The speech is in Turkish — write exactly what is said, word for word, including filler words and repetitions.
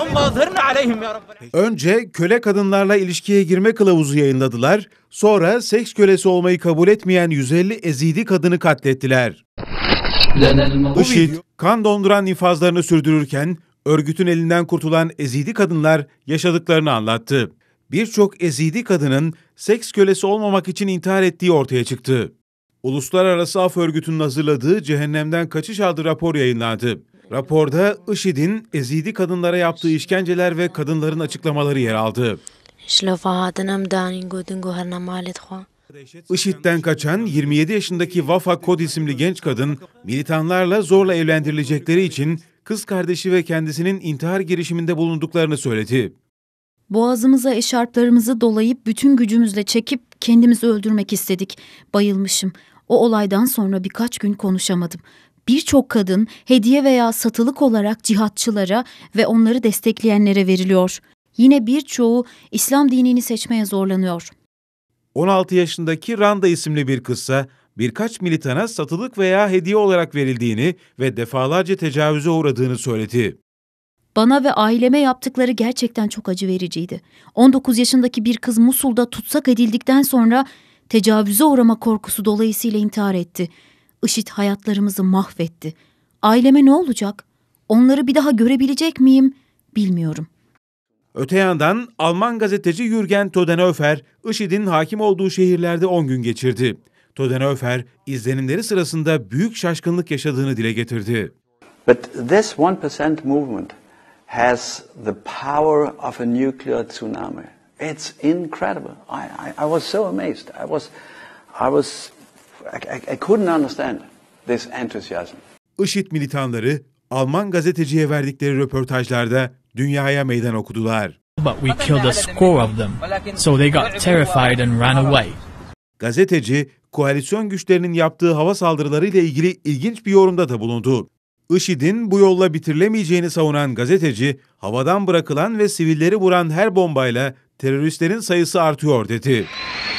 Önce köle kadınlarla ilişkiye girme kılavuzu yayınladılar, sonra seks kölesi olmayı kabul etmeyen yüz elli Ezidi kadını katlettiler. IŞİD, kan donduran infazlarını sürdürürken, örgütün elinden kurtulan Ezidi kadınlar yaşadıklarını anlattı. Birçok Ezidi kadının seks kölesi olmamak için intihar ettiği ortaya çıktı. Uluslararası Af Örgütü'nün hazırladığı Cehennemden Kaçış adlı rapor yayınlandı. Raporda IŞİD'in Ezidi kadınlara yaptığı işkenceler ve kadınların açıklamaları yer aldı. IŞİD'den kaçan yirmi yedi yaşındaki Vafa Kod isimli genç kadın, militanlarla zorla evlendirilecekleri için kız kardeşi ve kendisinin intihar girişiminde bulunduklarını söyledi. Boğazımıza eşarplarımızı dolayıp bütün gücümüzle çekip kendimizi öldürmek istedik. Bayılmışım. O olaydan sonra birkaç gün konuşamadım. Birçok kadın hediye veya satılık olarak cihatçılara ve onları destekleyenlere veriliyor. Yine birçoğu İslam dinini seçmeye zorlanıyor. on altı yaşındaki Randa isimli bir kızsa birkaç militana satılık veya hediye olarak verildiğini ve defalarca tecavüze uğradığını söyledi. Bana ve aileme yaptıkları gerçekten çok acı vericiydi. on dokuz yaşındaki bir kız Musul'da tutsak edildikten sonra tecavüze uğrama korkusu dolayısıyla intihar etti. IŞİD hayatlarımızı mahvetti. Aileme ne olacak? Onları bir daha görebilecek miyim? Bilmiyorum. Öte yandan Alman gazeteci Jürgen Todenhofer, IŞİD'in hakim olduğu şehirlerde on gün geçirdi. Todenhofer, izlenimleri sırasında büyük şaşkınlık yaşadığını dile getirdi. But this one percent movement has the power of a nuclear tsunami. It's incredible. I, I, I was so amazed. I was, I was, I, I couldn't understand this enthusiasm. IŞİD militanları Alman gazeteciye verdikleri röportajlarda dünyaya meydan okudular. But we killed a score of them, so they got terrified and ran away. Gazeteci, koalisyon güçlerinin yaptığı hava saldırılarıyla ilgili ilginç bir yorumda da bulundu. IŞİD'in bu yolla bitirilemeyeceğini savunan gazeteci, havadan bırakılan ve sivilleri vuran her bombayla teröristlerin sayısı artıyor dedi.